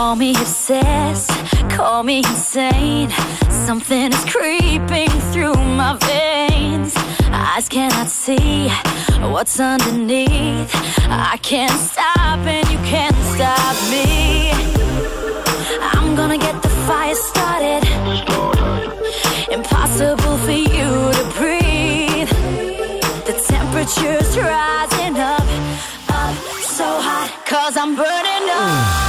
Call me obsessed, call me insane. Something is creeping through my veins. Eyes cannot see what's underneath. I can't stop and you can't stop me. I'm gonna get the fire started. Impossible for you to breathe. The temperature's rising up, up so hot, 'cause I'm burning up.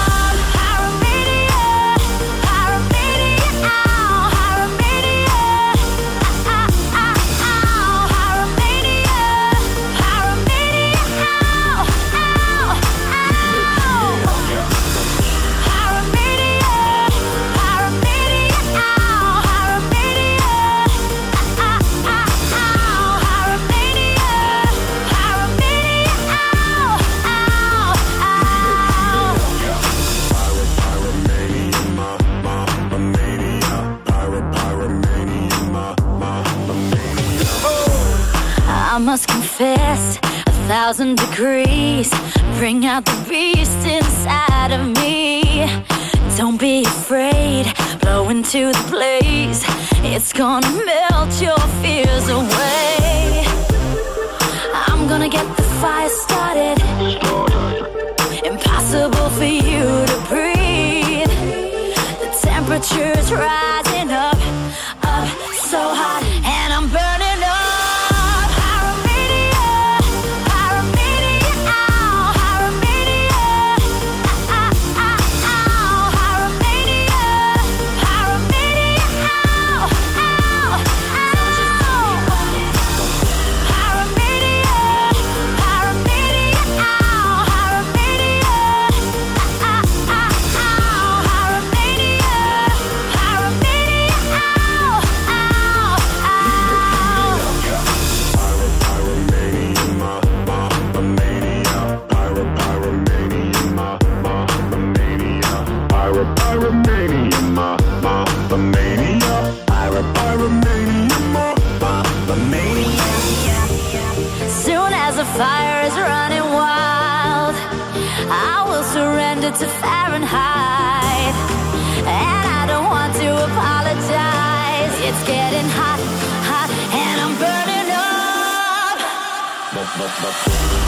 I must confess, 1,000 degrees bring out the beast inside of me. Don't be afraid, blow into the blaze. It's gonna melt your fears away. I'm gonna get the fire started. Impossible for you to breathe. The temperature's rising up, up so hot, and I'm burning up. Soon as the fire is running wild, I will surrender to Fahrenheit. And I don't want to apologize. It's getting hot, hot, and I'm burning up.